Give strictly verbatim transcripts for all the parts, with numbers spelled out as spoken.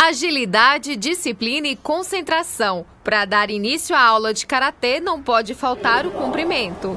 Agilidade, disciplina e concentração. Para dar início à aula de karatê, não pode faltar o cumprimento.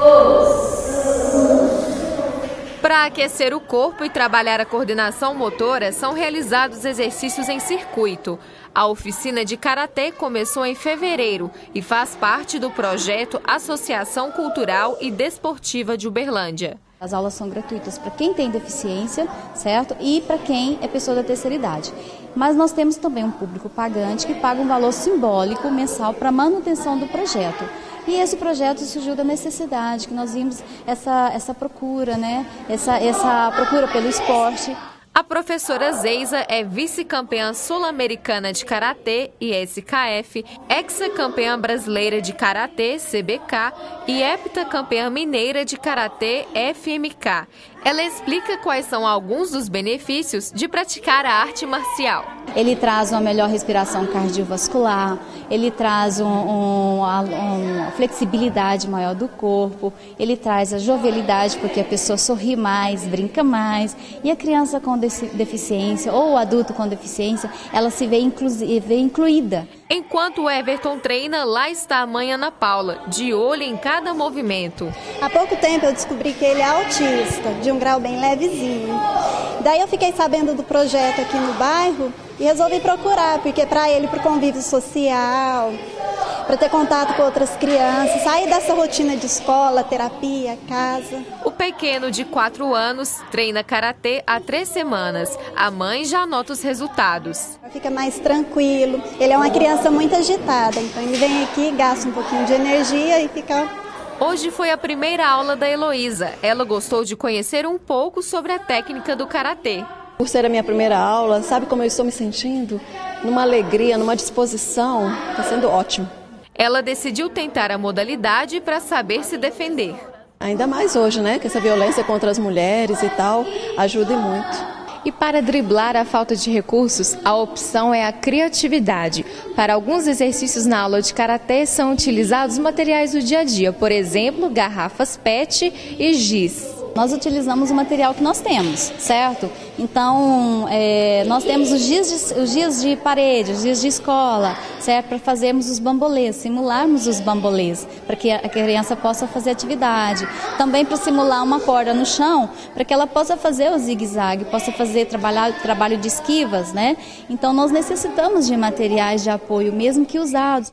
Para aquecer o corpo e trabalhar a coordenação motora, são realizados exercícios em circuito. A oficina de karatê começou em fevereiro e faz parte do projeto Associação Cultural e Desportiva de Uberlândia. As aulas são gratuitas para quem tem deficiência, certo? E para quem é pessoa da terceira idade. Mas nós temos também um público pagante que paga um valor simbólico mensal para a manutenção do projeto. E esse projeto surgiu da necessidade, que nós vimos essa, essa procura, né? Essa, essa procura pelo esporte. A professora Zeisa é vice-campeã sul-americana de karatê, I S K F, hexacampeã brasileira de karatê, C B K, e heptacampeã mineira de karatê, F M K. Ela explica quais são alguns dos benefícios de praticar a arte marcial. Ele traz uma melhor respiração cardiovascular, ele traz um, um, uma flexibilidade maior do corpo, ele traz a jovialidade porque a pessoa sorri mais, brinca mais, e a criança com deficiência ou o adulto com deficiência, ela se vê, inclu vê incluída. Enquanto o Everton treina, lá está a mãe Ana Paula, de olho em cada movimento. Há pouco tempo eu descobri que ele é autista, de um grau bem levezinho. Daí eu fiquei sabendo do projeto aqui no bairro e resolvi procurar, porque para ele, para o convívio social, para ter contato com outras crianças, sair dessa rotina de escola, terapia, casa. O pequeno de quatro anos treina karatê há três semanas. A mãe já nota os resultados. Fica mais tranquilo. Ele é uma criança muito agitada, então ele vem aqui, gasta um pouquinho de energia e fica... Hoje foi a primeira aula da Heloísa. Ela gostou de conhecer um pouco sobre a técnica do karatê. Por ser a minha primeira aula, sabe como eu estou me sentindo? Numa alegria, numa disposição, está sendo ótimo. Ela decidiu tentar a modalidade para saber se defender. Ainda mais hoje, né? Que essa violência contra as mulheres e tal ajuda muito. E para driblar a falta de recursos, a opção é a criatividade. Para alguns exercícios na aula de karatê são utilizados materiais do dia a dia, por exemplo, garrafas P E T e giz. Nós utilizamos o material que nós temos, certo? Então, é, nós temos os giz, de, os giz de parede, os giz de escola, certo? Para fazermos os bambolês, simularmos os bambolês, para que a criança possa fazer atividade. Também para simular uma corda no chão, para que ela possa fazer o zigue-zague, possa fazer trabalhar, trabalho de esquivas, né? Então, nós necessitamos de materiais de apoio, mesmo que usados.